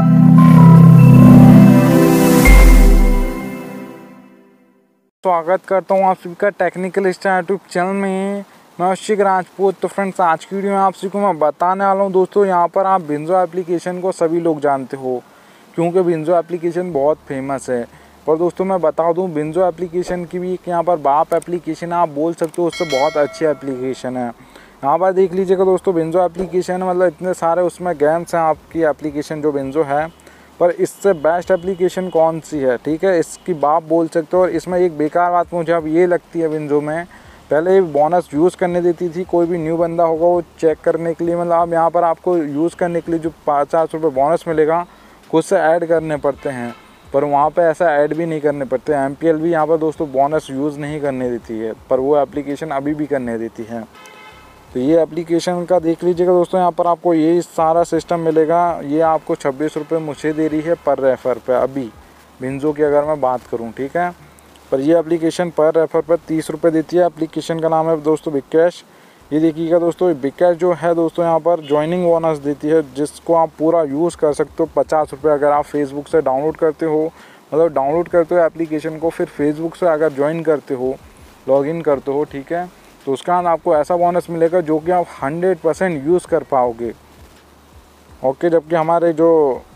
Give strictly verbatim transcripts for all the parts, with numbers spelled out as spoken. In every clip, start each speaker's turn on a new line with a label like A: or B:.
A: स्वागत करता हूँ आप सभी का टेक्निकल स्टार यूट्यूब चैनल में। मैं अशिक राजपूत। तो फ्रेंड्स, आज की वीडियो में आप सभी को मैं बताने वाला हूँ दोस्तों, यहाँ पर आप बिंजो एप्लीकेशन को सभी लोग जानते हो क्योंकि बिंजो एप्लीकेशन बहुत फेमस है। पर दोस्तों मैं बता दूँ, बिंजो एप्लीकेशन की भी एक यहाँ पर बाप एप्लीकेशन आप बोल सकते हो, उससे बहुत अच्छी एप्लीकेशन है। यहाँ पर देख लीजिएगा दोस्तों, बिंजो एप्लीकेशन मतलब इतने सारे उसमें गेम्स हैं आपकी एप्लीकेशन जो बिंजो है, पर इससे बेस्ट एप्लीकेशन कौन सी है, ठीक है, इसकी बाप बोल सकते हो। और इसमें एक बेकार बात मुझे अब ये लगती है, बिंजो में पहले बोनस यूज़ करने देती थी, कोई भी न्यू बंदा होगा वो चेक करने के लिए, मतलब अब यहाँ पर आपको यूज़ करने के लिए जो पचास रुपये बोनस मिलेगा खुद से ऐड करने पड़ते हैं, पर वहाँ पे ऐसा ऐड भी नहीं करने पड़ते। एम पी एल भी यहाँ पर दोस्तों बोनस यूज़ नहीं करने देती है, पर वो एप्लीकेशन अभी भी करने देती है। तो ये एप्लीकेशन का देख लीजिएगा दोस्तों, यहाँ पर आपको ये सारा सिस्टम मिलेगा। ये आपको छब्बीस रुपये मुझे दे रही है पर रेफ़र पे अभी बिंजो की अगर मैं बात करूँ, ठीक है। पर ये एप्लीकेशन पर रेफ़र पर तीस रुपये देती है। एप्लीकेशन का नाम है दोस्तों बिग कैश। ये देखिएगा दोस्तों, बिग कैश जो है दोस्तों यहाँ पर जॉइनिंग बोनस देती है, जिसको आप पूरा यूज़ कर सकते हो। पचास रुपये अगर आप फेसबुक से डाउनलोड करते हो, मतलब डाउनलोड करते हो एप्लीकेशन को, फिर फेसबुक से अगर ज्वाइन करते हो, लॉगिन करते हो, ठीक है, तो उसका आपको ऐसा बोनस मिलेगा जो कि आप हंड्रेड परसेंट यूज़ कर पाओगे। ओके, जबकि हमारे जो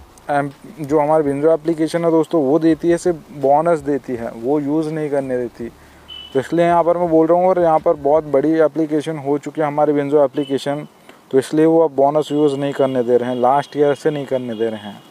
A: जो हमारे बिंजो एप्लीकेशन है दोस्तों, वो देती है सिर्फ बोनस देती है, वो यूज़ नहीं करने देती। तो इसलिए यहाँ पर मैं बोल रहा हूँ, और यहाँ पर बहुत बड़ी एप्लीकेशन हो चुकी है हमारी बिंजो एप्लीकेशन, तो इसलिए वो अब बोनस यूज़ नहीं करने दे रहे हैं, लास्ट ईयर से नहीं करने दे रहे हैं।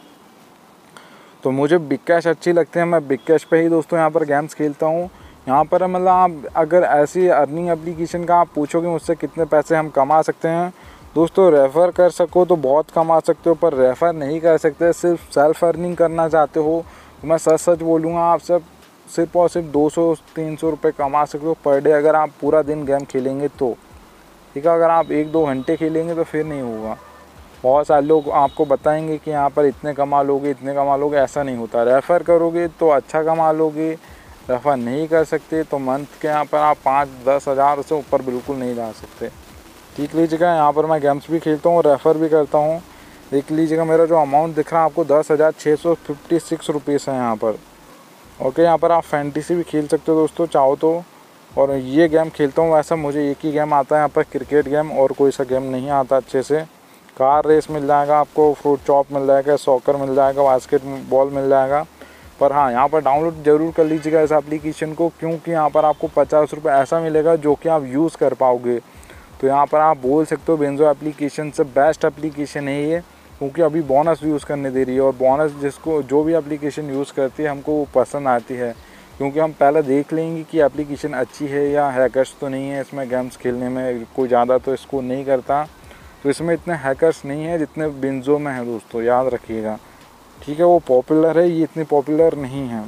A: तो मुझे बिग कैश अच्छी लगती है, मैं बिग कैश पे ही दोस्तों यहाँ पर गेम्स खेलता हूँ। यहाँ पर मतलब आप अगर ऐसी अर्निंग एप्लीकेशन का आप पूछोगे मुझसे कितने पैसे हम कमा सकते हैं दोस्तों, रेफ़र कर सको तो बहुत कमा सकते हो, पर रेफ़र नहीं कर सकते, सिर्फ सेल्फ अर्निंग करना चाहते हो तो मैं सच सच बोलूँगा, आप सब सिर्फ और सिर्फ दो सौ तीन सौ रुपये कमा सकते हो पर डे, अगर आप पूरा दिन गेम खेलेंगे तो, ठीक है। अगर आप एक दो घंटे खेलेंगे तो फिर नहीं होगा। बहुत सारे लोग आपको बताएंगे कि यहाँ पर इतने कमा लोगे इतने कमा लोगे, ऐसा नहीं होता। रेफ़र करोगे तो अच्छा कमा लोगे, रेफ़र नहीं कर सकते तो मंथ के यहाँ पर आप पाँच दस हज़ार से ऊपर बिल्कुल नहीं ला सकते। ठीक लीजिएगा, यहाँ पर मैं गेम्स भी खेलता हूँ, रेफ़र भी करता हूँ। देख लीजिएगा मेरा जो अमाउंट दिख रहा है आपको, दस हज़ार छः सौ फिफ्टी सिक्स रुपीज़ है यहाँ पर। ओके, यहाँ पर आप फैंटेसी भी खेल सकते हो दोस्तों चाहो तो। और ये गेम खेलता हूँ, वैसा मुझे एक ही गेम आता है यहाँ पर, क्रिकेट गेम, और कोई सा गेम नहीं आता अच्छे से। कार रेस मिल जाएगा आपको, फ्रूट चॉप मिल जाएगा, सॉकर मिल जाएगा, बास्केट बॉल मिल जाएगा। पर हाँ, यहाँ पर डाउनलोड ज़रूर कर लीजिएगा इस एप्लीकेशन को, क्योंकि यहाँ पर आपको पचास रुपये ऐसा मिलेगा जो कि आप यूज़ कर पाओगे। तो यहाँ पर आप बोल सकते हो बिंजो एप्लीकेशन से बेस्ट एप्लीकेशन है ये, क्योंकि अभी बोनस यूज़ करने दे रही है। और बोनस जिसको जो भी एप्लीकेशन यूज़ करती है हमको वो पसंद आती है, क्योंकि हम पहले देख लेंगे कि एप्लीकेशन अच्छी है या हैकर्स तो नहीं है इसमें, गेम्स खेलने में कोई ज़्यादा तो इसको नहीं करता। तो इसमें इतने हैकर्स नहीं है जितने बिंजो में हैं दोस्तों, याद रखिएगा, ठीक है। वो पॉपुलर है, ये इतनी पॉपुलर नहीं है।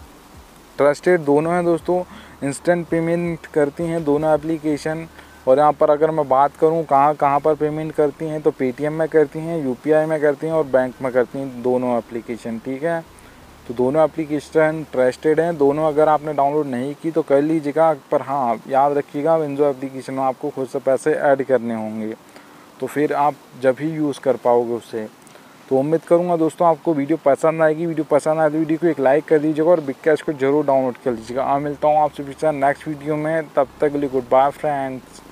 A: ट्रस्टेड दोनों हैं दोस्तों, इंस्टेंट पेमेंट करती हैं दोनों एप्लीकेशन। और यहाँ पर अगर मैं बात करूँ कहाँ कहाँ पर पेमेंट करती हैं, तो पेटीएम में करती हैं, यूपीआई में करती हैं और बैंक में करती हैं दोनों एप्लीकेशन, ठीक है। तो दोनों एप्लीकेशन ट्रस्टेड हैं दोनों। अगर आपने डाउनलोड नहीं की तो कर लीजिएगा, पर हाँ याद रखिएगा बिंजो एप्लीकेशन में आपको खुद से पैसे ऐड करने होंगे, तो फिर आप जब ही यूज़ कर पाओगे उससे। तो उम्मीद करूँगा दोस्तों आपको वीडियो पसंद आएगी। वीडियो पसंद आए तो वीडियो को एक लाइक कर दीजिएगा और बिग कैश को जरूर डाउनलोड कर लीजिएगा। आप मिलता हूँ आपसे फिर नेक्स्ट वीडियो में, तब तक के लिए गुड बाय फ्रेंड्स।